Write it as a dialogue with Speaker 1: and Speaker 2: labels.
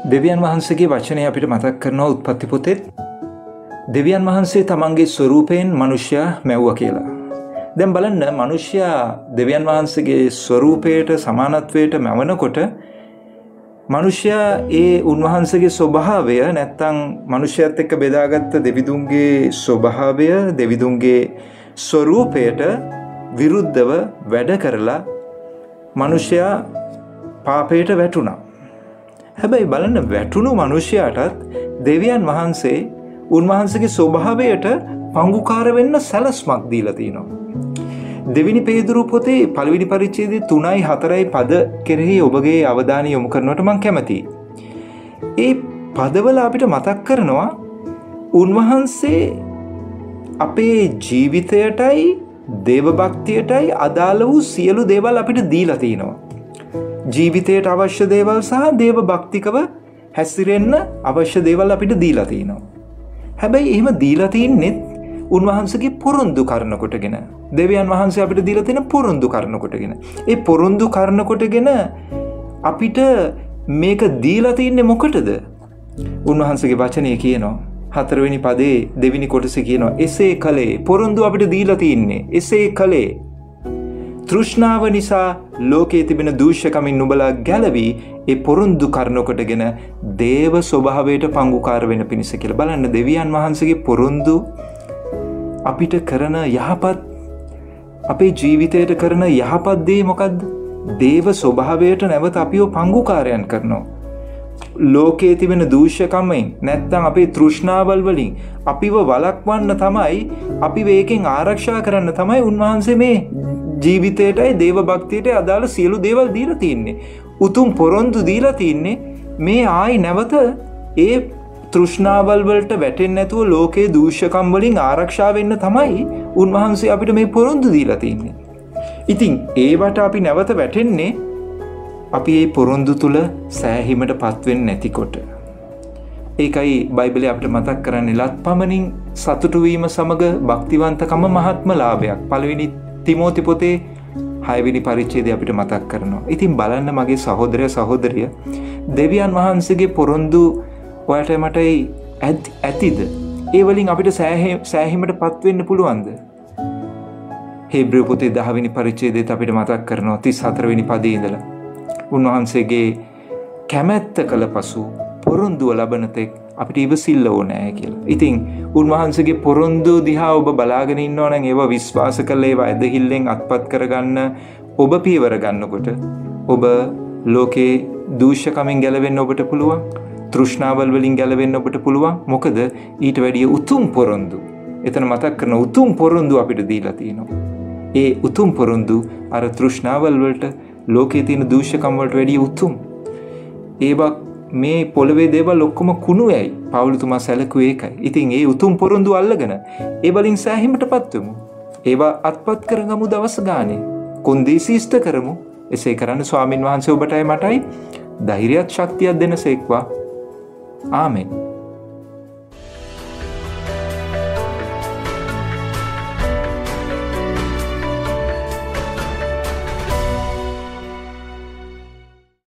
Speaker 1: දෙවියන් වහන්සේගේ වචනය අපිට මතක් කරනවා උත්පත්ති පොතේ දෙවියන් වහන්සේ තමන්ගේ ස්වරූපයෙන් මනුෂ්‍යයා මැව්වා කියලා. දැන් බලන්න මනුෂ්‍යයා දෙවියන් වහන්සේගේ ස්වරූපයට සමානත්වයට මැවනකොට මනුෂ්‍යයා ඒ උන්වහන්සේගේ ස්වභාවය නැත්තම් මනුෂ්‍යයත් එක්ක බෙදාගත්ත දෙවිදුන්ගේ ස්වභාවය දෙවිදුන්ගේ ස්වරූපයට විරුද්ධව වැඩ කරලා මනුෂ්‍යයා පාපයට වැටුණා. හැබැයි බලන්න වැටුණු මනුෂ්‍යයාටත් දෙවියන් වහන්සේ උන්වහන්සේගේ ස්වභාවයට පංගුකාර වෙන්න සැලැස්මක් දීලා තිනවා. දෙවෙනි පේදුරු පොතේ පළවෙනි පරිච්ඡේදයේ 3යි 4යි පද කෙරෙහි ඔබගේ අවධානය යොමු කරනවට මම කැමතියි. ඒ පදවල අපිට මතක් කරනවා උන්වහන්සේ අපේ ජීවිතයටයි දේව භක්තියටයි අදාළ වූ සියලු දේවල් අපිට දීලා තිනවා. ජීවිතයට අවශ්‍ය දේවල් සහ දේව භක්තිකව හැසිරෙන්න අවශ්‍ය දේවල් අපිට දීලා තිනවා. හැබැයි එහෙම දීලා තින්නේ උන්වහන්සේගේ පොරොන්දු කරන කොටගෙන දෙවියන් වහන්සේ අපිට දීලා තියෙන පොරොන්දු කරන කොටගෙන ඒ පොරොන්දු කරන කොටගෙන අපිට මේක දීලා තින්නේ මොකටද? උන්වහන්සේගේ වචනේ කියනවා 4 වෙනි පදේ දෙවෙනි කොටසේ කියනවා එසේ කලේ පොරොන්දු අපිට දීලා තින්නේ එසේ කලේ තෘෂ්ණාව නිසා ලෝකයේ තිබෙන දූෂ්‍යකමින් නුඹලා ගැලවී ඒ පොරොන්දු කරන කොටගෙන දේව ස්වභාවයට පංගුකාර වෙන පිණිස කියලා. බලන්න දෙවියන් වහන්සේගේ පොරොන්දු අපිට කරන යහපත් අපේ ජීවිතයට කරන යහපත් දේ මොකද්ද? දේව ස්වභාවයට නැවත අපිව පංගුකාරයන් කරනවා. ලෝකයේ තිබෙන දූෂ්‍යකමෙන් නැත්නම් අපේ තෘෂ්ණාවල් වලින් අපිව වළක්වන්න තමයි අපිව ඒකෙන් ආරක්ෂා කරන්න තමයි උන්වහන්සේ මේ ජීවිතයටයි දේව භක්තියට අදාළ සියලු දේවල් දීලා තින්නේ. උතුම් පොරොන්දු දීලා තින්නේ මේ ආයි නැවත ඒ තෘෂ්ණාවල් වලට වැටෙන්නේ නැතුව ලෝකයේ දූෂ්‍යකම් වලින් ආරක්ෂා වෙන්න තමයි උන්වහන්සේ අපිට මේ පොරොන්දු දීලා තින්නේ. ඉතින් ඒවට අපි නැවත වැටෙන්නේ අපි මේ පොරොන්දු තුල සෑහීමටපත් වෙන්නේ නැතිකොට. ඒකයි බයිබලයේ අපිට මතක් කරන්නේ ලත්පමණින් සතුටු වීම සමග භක්තිවන්තකම මහත්ම ලාභයක්. පළවෙනි තිමෝති පොතේ 6 වෙනි පරිච්ඡේදය අපිට මතක් කරනවා. ඉතින් බලන්න මගේ සහෝදරය සහෝදරිය දෙවියන් වහන්සේගේ පොරොන්දු ඔයාට මටයි ඇතිද? ඒ වලින් අපිට සෑහීමටපත් වෙන්න පුළුවන්ද? හේබ්‍රෙව් පොතේ 10 වෙනි පරිච්ඡේදයට අපිට මතක් කරනවා 34 වෙනි පදයේ ඉඳලා උන්වහන්සේගේ කැමැත්ත කළ පසු පොරොන්දුව ලබන තෙක් අපිට ඉවසිල්ල ඕනෑ කියලා. ඉතින් උන්වහන්සේගේ පොරොන්දු දිහා ඔබ බලාගෙන ඉන්නවා නම් ඒවා විශ්වාස කරලා ඒවා ඇදහිල්ලෙන් අත්පත් කරගන්න ඔබ පියවර ගන්නකොට ඔබ ලෝකේ දූෂ්‍යකමින් ගැලවෙන්න ඔබට පුළුවන්. තෘෂ්ණාවල් වලින් ගැලවෙන්න ඔබට පුළුවන්. මොකද ඊට වැඩිය උතුම් පොරොන්දු. එතන මතක් කරන උතුම් පොරොන්දු අපිට දීලා තියෙනවා. ඒ උතුම් පොරොන්දු අර තෘෂ්ණාවල් වලට ලෝකයේ තියෙන දූෂ්‍යකම් වලට වැඩිය උතුම්. ඒවා මේ පොළවේ දේවල් ඔක්කොම කුණුයයි පවුලුතුමා සැලකුවේ ඒකයි. ඉතින් ඒ උතුම් පොරොන්දු අල්ලගෙන ඒ වලින් සෑහීමටපත් වෙමු. ඒවා අත්පත් කරගමු දවස් ගානේ. කොන්දේසි ඉෂ්ට කරමු. එසේ කරන්න ස්වාමින් වහන්සේ ඔබටයි මටයි ධෛර්යයත් ශක්තියක් දෙනසේක්වා. ආමෙන්.